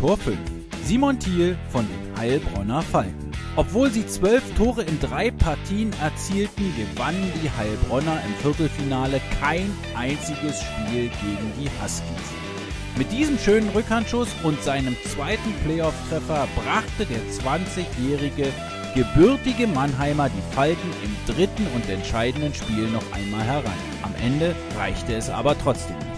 Tor 5. Simon Thiel von den Heilbronner Falken. Obwohl sie 12 Tore in 3 Partien erzielten, gewannen die Heilbronner im Viertelfinale kein einziges Spiel gegen die Huskies. Mit diesem schönen Rückhandschuss und seinem zweiten Playoff-Treffer brachte der 20-jährige gebürtige Mannheimer die Falken im dritten und entscheidenden Spiel noch einmal heran. Am Ende reichte es aber trotzdem nicht.